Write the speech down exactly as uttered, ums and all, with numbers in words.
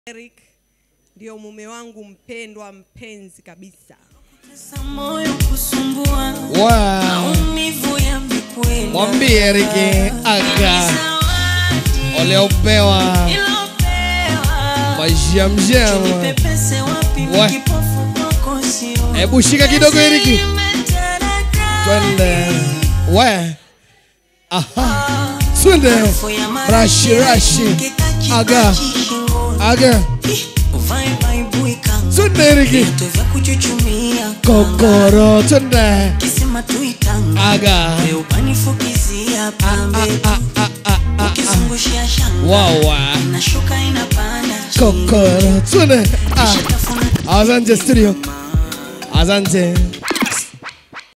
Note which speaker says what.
Speaker 1: Eric ndio mume wangu mpendwa mpenzi kabisa.
Speaker 2: Wow. Mwambie Eric aga ole upewa majam jam. Ebu shika kidogo Eric. Twende. We. Aha. Twende. Rashi rashi. Aga. Aga. Twende Eric. Kokoro twende. Aga. Wow wow. Kokoro twende. Asante studio. Asante.